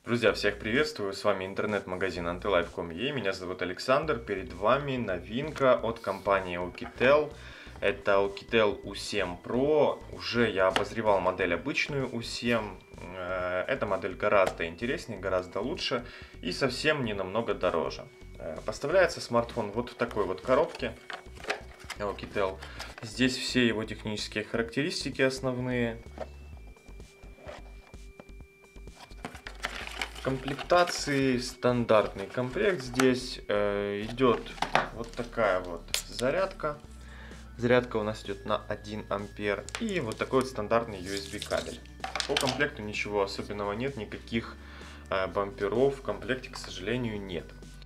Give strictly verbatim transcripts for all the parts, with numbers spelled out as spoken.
Друзья, всех приветствую, с вами интернет-магазин антилайф точка ком точка ю а, меня зовут Александр, перед вами новинка от компании Oukitel. Это Oukitel ю семь про, уже я обозревал модель обычную ю семь, эта модель гораздо интереснее, гораздо лучше и совсем не намного дороже. Поставляется смартфон вот в такой вот коробке Oukitel, здесь все его технические характеристики основные. В комплектации стандартный комплект, здесь э, идет вот такая вот зарядка. Зарядка у нас идет на один ампер и вот такой вот стандартный ю эс би кабель. По комплекту ничего особенного нет, никаких э, бамперов в комплекте, к сожалению, нет.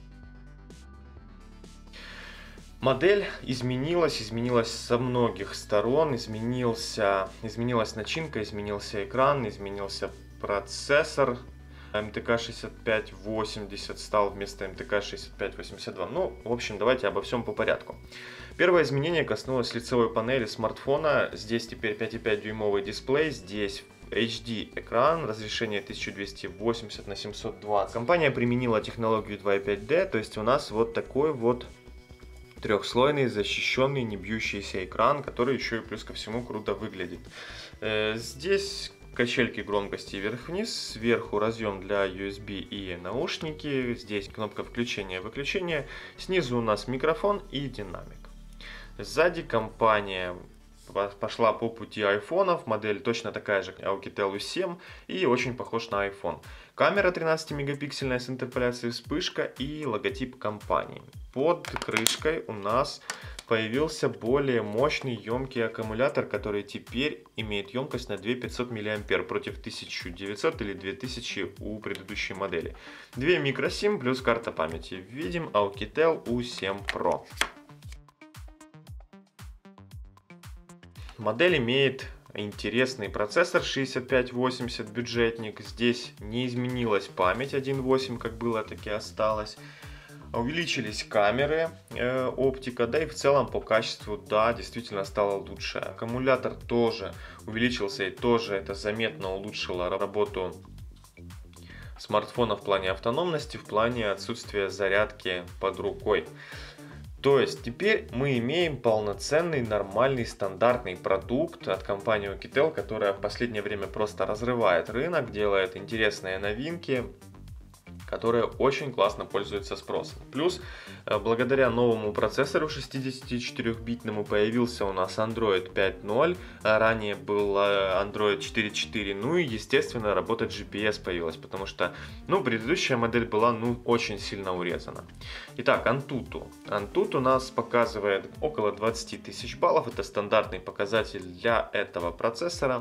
Модель изменилась, изменилась со многих сторон, изменился, изменилась начинка, изменился экран, изменился процессор. эм тэ ка шестьдесят пять восемьдесят стал вместо эм тэ ка шестьдесят пять восемьдесят два. Ну, в общем, давайте обо всем по порядку. Первое изменение коснулось лицевой панели смартфона. Здесь теперь пять и пять дюймовый дисплей, здесь эйч ди экран, разрешение тысяча двести восемьдесят на семьсот двадцать. Компания применила технологию два и пять дэ, то есть у нас вот такой вот трехслойный, защищенный, не бьющийся экран, который еще и плюс ко всему круто выглядит. Здесь качельки громкости вверх-вниз, сверху разъем для ю эс би и наушники, здесь кнопка включения-выключения, снизу у нас микрофон и динамик. Сзади компания пошла по пути айфонов, модель точно такая же, Oukitel ю семь, и очень похож на iPhone. Камера тринадцатимегапиксельная с интерполяцией вспышка и логотип компании. Под крышкой у нас появился более мощный емкий аккумулятор, который теперь имеет емкость на две тысячи пятьсот миллиампер против тысяча девятьсот или две тысячи у предыдущей модели. Две микросим плюс карта памяти. Видим Oukitel ю семь про. Модель имеет интересный процессор шестьдесят пять восемьдесят бюджетник. Здесь не изменилась память один и восемь, как было, так и осталось. Увеличились камеры, э, оптика, да и в целом по качеству, да, действительно стало лучше. Аккумулятор тоже увеличился и тоже это заметно улучшило работу смартфона в плане автономности, в плане отсутствия зарядки под рукой. То есть теперь мы имеем полноценный, нормальный, стандартный продукт от компании Oukitel, которая в последнее время просто разрывает рынок, делает интересные новинки, которые очень классно пользуются спросом. Плюс, благодаря новому процессору шестидесятичетырёхбитному появился у нас Android пять ноль, ранее был Android четыре четыре, ну и, естественно, работа джи пи эс появилась, потому что, ну, предыдущая модель была, ну, очень сильно урезана. Итак, Antutu. Antutu у нас показывает около двадцати тысяч баллов, это стандартный показатель для этого процессора.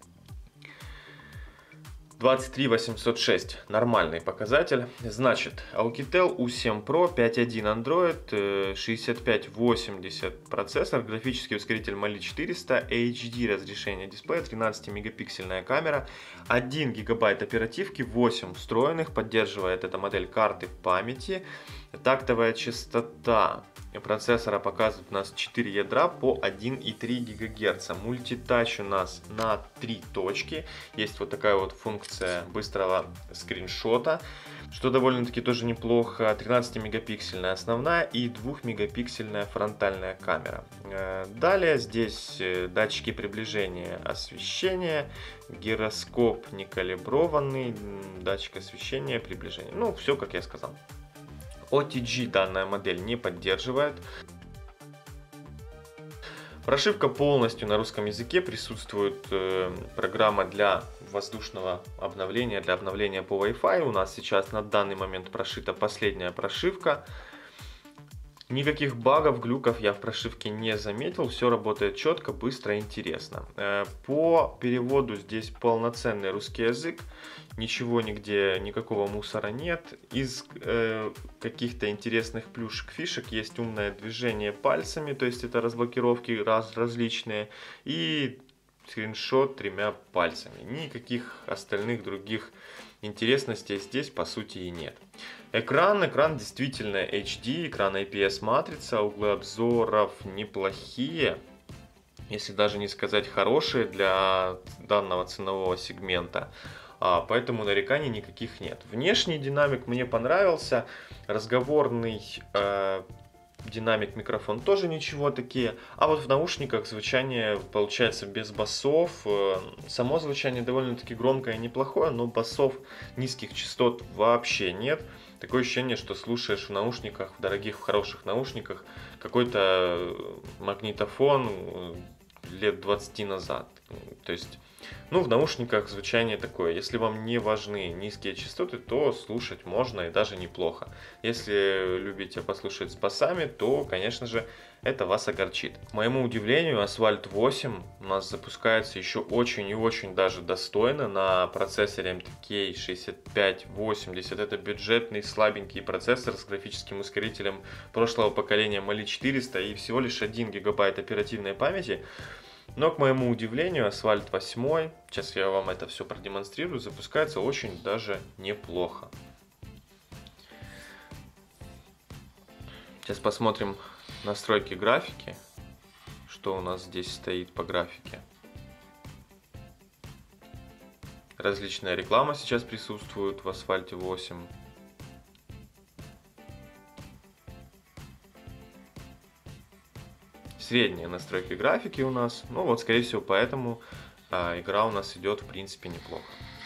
двадцать три восемьсот шесть нормальный показатель. Значит, Oukitel ю семь про, пять точка один Android, шестьдесят пять восемьдесят процессор, графический ускоритель Mali четыреста, эйч ди разрешение дисплея, тринадцатимегапиксельная камера, один гигабайт оперативки, восемь встроенных, поддерживает эта модель карты памяти, тактовая частота процессора показывает у нас четыре ядра по один и три гигагерца. Мультитач у нас на три точки. Есть вот такая вот функция быстрого скриншота, что довольно-таки тоже неплохо. тринадцатимегапиксельная основная и двухмегапиксельная фронтальная камера. Далее здесь датчики приближения, освещения, гироскоп некалиброванный, датчик освещения, приближения. Ну, все как я сказал. о ти джи данная модель не поддерживает. Прошивка полностью на русском языке, присутствует э, программа для воздушного обновления, для обновления по Wi-Fi. У нас сейчас на данный момент прошита последняя прошивка. Никаких багов, глюков я в прошивке не заметил, все работает четко, быстро, интересно. По переводу здесь полноценный русский язык, ничего нигде, никакого мусора нет. Из э, каких-то интересных плюшек, фишек есть умное движение пальцами, то есть это разблокировки раз, различные, и скриншот тремя пальцами. Никаких остальных других интересностей здесь по сути и нет. Экран, экран действительно эйч ди, экран ай пи эс матрица, углы обзоров неплохие, если даже не сказать хорошие для данного ценового сегмента. а, поэтому нареканий никаких нет. Внешний динамик мне понравился, разговорный э, динамик, микрофон тоже ничего такие, а вот в наушниках звучание получается без басов, само звучание довольно-таки громкое и неплохое, но басов, низких частот вообще нет. Такое ощущение, что слушаешь в наушниках, в дорогих, в хороших наушниках, какой-то магнитофон лет двадцати назад. То есть, ну, в наушниках звучание такое. Если вам не важны низкие частоты, то слушать можно и даже неплохо. Если любите послушать с басами, то, конечно же, это вас огорчит. К моему удивлению, Asphalt восемь у нас запускается еще очень и очень даже достойно на процессоре эм ти кей шестьдесят пять восемьдесят. Это бюджетный слабенький процессор с графическим ускорителем прошлого поколения Мали четыреста и всего лишь один гигабайт оперативной памяти. Но, к моему удивлению, Asphalt восемь, сейчас я вам это все продемонстрирую, запускается очень даже неплохо. Сейчас посмотрим настройки графики, что у нас здесь стоит по графике. Различная реклама сейчас присутствует в Asphalt восемь. Средние настройки графики у нас. Ну вот, скорее всего, поэтому а, игра у нас идет в принципе неплохо.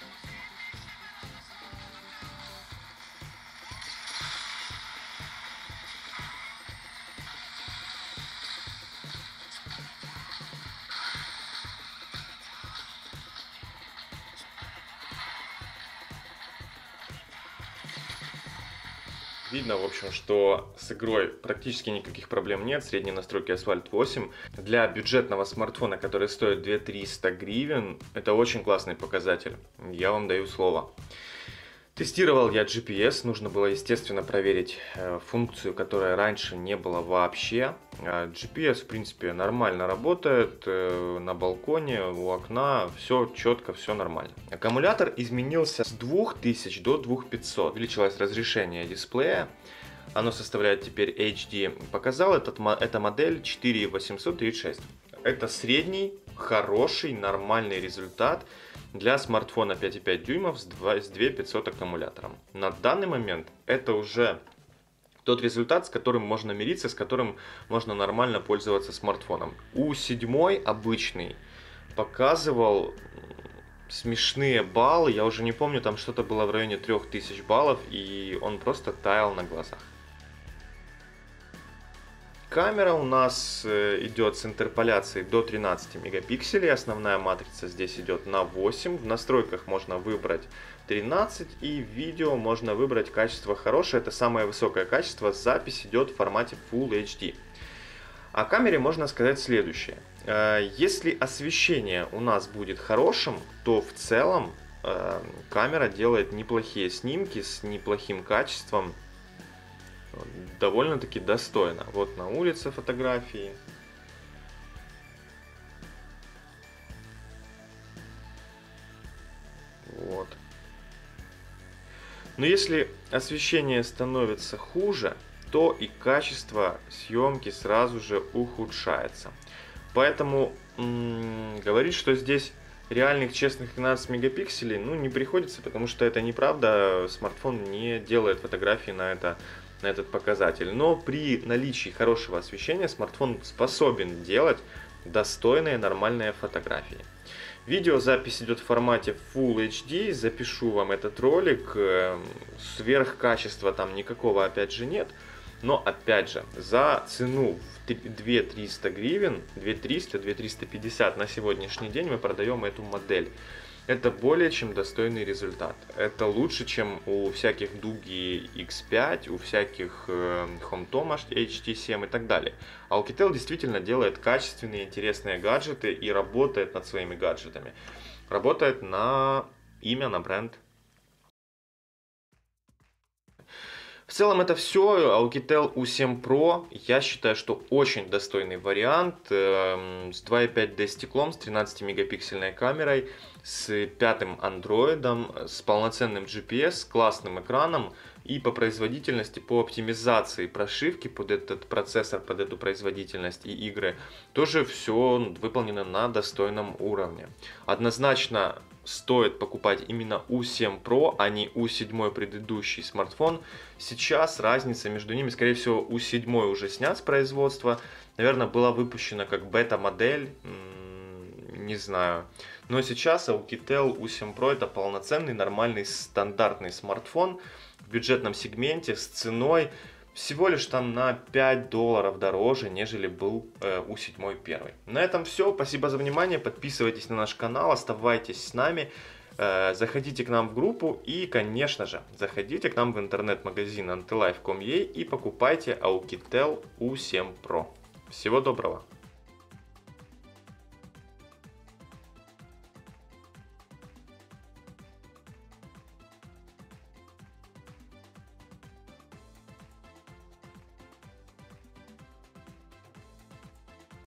Видно, в общем, что с игрой практически никаких проблем нет. Средние настройки Asphalt восемь. Для бюджетного смартфона, который стоит две тысячи триста гривен, это очень классный показатель. Я вам даю слово. Тестировал я джи пи эс. Нужно было, естественно, проверить э, функцию, которая раньше не было вообще. джи пи эс, в принципе, нормально работает. Э, на балконе, у окна, все четко, все нормально. Аккумулятор изменился с двух тысяч до двух тысяч пятисот. Увеличилось разрешение дисплея. Оно составляет теперь эйч ди. Показал этот, эта модель четыре тысячи восемьсот тридцать шесть. Это средний, хороший, нормальный результат для смартфона пять и пять дюймов с две тысячи пятьсот аккумулятором. На данный момент это уже тот результат, с которым можно мириться, с которым можно нормально пользоваться смартфоном. У седьмой обычный показывал смешные баллы, я уже не помню, там что-то было в районе трёх тысяч баллов, и он просто таял на глазах. Камера у нас идет с интерполяцией до тринадцати мегапикселей, основная матрица здесь идет на восемь, в настройках можно выбрать тринадцать, и в видео можно выбрать качество хорошее, это самое высокое качество, запись идет в формате Full эйч ди. О камере можно сказать следующее. Если освещение у нас будет хорошим, то в целом камера делает неплохие снимки с неплохим качеством. Довольно-таки достойно. Вот на улице фотографии. Вот. Но если освещение становится хуже, то и качество съемки сразу же ухудшается. Поэтому м-м, говорить, что здесь реальных честных тринадцать мегапикселей, ну, не приходится, потому что это неправда. Смартфон не делает фотографии на это на этот показатель. Но при наличии хорошего освещения смартфон способен делать достойные нормальные фотографии. Видеозапись идет в формате Full эйч ди. Запишу вам этот ролик. Сверхкачества там никакого опять же нет. Но опять же, за цену в две тысячи триста гривен, две тысячи триста — две тысячи триста пятьдесят на сегодняшний день мы продаем эту модель. Это более чем достойный результат. Это лучше, чем у всяких Дуги икс пять, у всяких э, Homtom эйч ти семь и так далее. Alcatel действительно делает качественные, интересные гаджеты и работает над своими гаджетами. Работает на имя, на бренд. В целом это все. Alcatel ю семь про, я считаю, что очень достойный вариант, э, с два и пять дэ стеклом, с тринадцатимегапиксельной камерой, с пятым андроидом, с полноценным джи пи эс, с классным экраном и по производительности, по оптимизации прошивки под этот процессор, под эту производительность и игры, тоже все выполнено на достойном уровне. Однозначно стоит покупать именно У семь про, а не У семь предыдущий смартфон. Сейчас разница между ними, скорее всего, У семь уже снят с производства. Наверное, была выпущена как бета-модель, не знаю. Но сейчас Alcatel У семь про это полноценный, нормальный, стандартный смартфон в бюджетном сегменте с ценой всего лишь там на пять долларов дороже, нежели был э, У семь первый. На этом все. Спасибо за внимание. Подписывайтесь на наш канал, оставайтесь с нами. Э, заходите к нам в группу и, конечно же, заходите к нам в интернет-магазин антилайф точка ком точка ua и покупайте Alcatel У семь про. Всего доброго!